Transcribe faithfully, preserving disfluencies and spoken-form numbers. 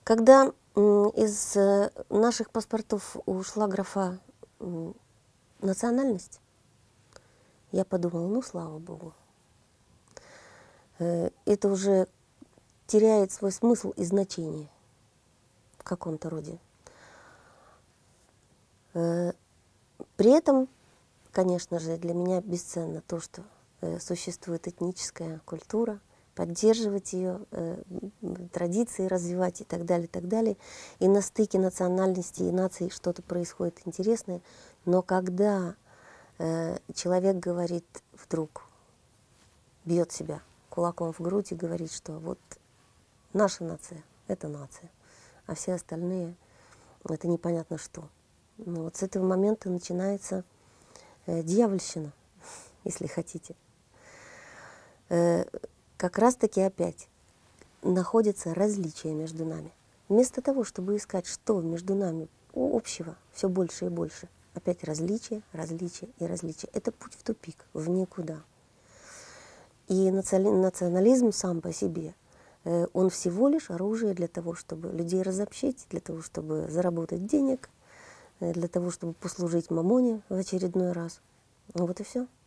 Когда из наших паспортов ушла графа национальность, я подумала, ну, слава богу. Это уже теряет свой смысл и значение в каком-то роде. При этом, конечно же, для меня бесценно то, что существует этническая культура, поддерживать ее, традиции развивать и так далее, и так далее. И на стыке национальности и наций что-то происходит интересное. Но когда человек говорит вдруг, бьет себя кулаком в грудь и говорит, что вот наша нация — это нация, а все остальные — это непонятно что. Ну, вот с этого момента начинается э, дьявольщина, если хотите. Э, как раз-таки опять находится различие между нами. Вместо того, чтобы искать, что между нами общего, все больше и больше, опять различие, различие и различие. Это путь в тупик, в никуда. И национализм сам по себе, он всего лишь оружие для того, чтобы людей разобщить, для того, чтобы заработать денег, для того, чтобы послужить мамоне в очередной раз. Вот и все.